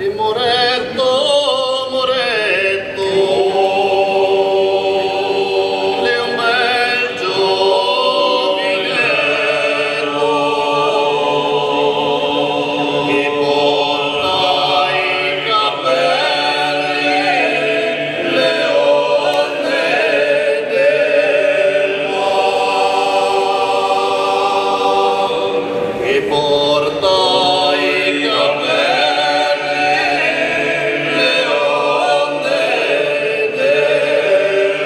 E Moretto, Moretto, è un bel giovinetto che porta i capelli, le onde del mare, che porta i capelli, le onde del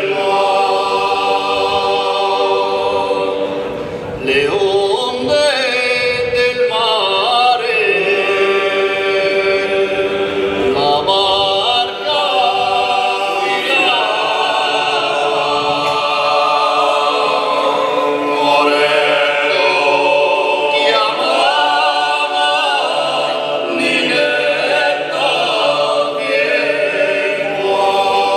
mare, le onde del mare, la barca Moretto chiamava Ninetta, vieni qua.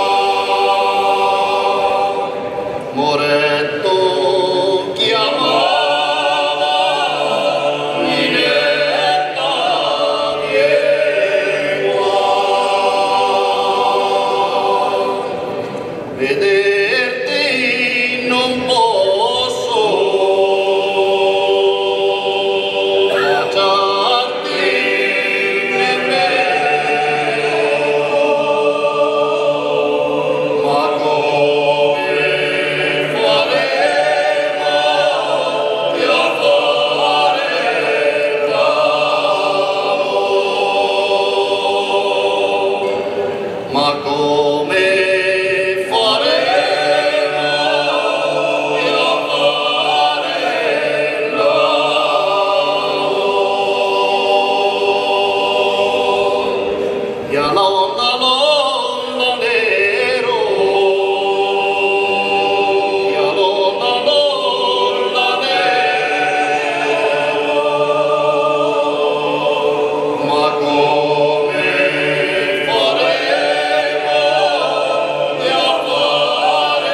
Moretto chiamava Ninetta, vieni qua. Vederti non posso, baciarti nemmeno, ma come faremo io a fare l'amore? Ma come faremo io a fare l'amore? E alla onda nero, e all'onda nero, ma come faremo io a fare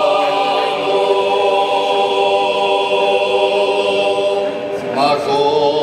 l'amore? Ma come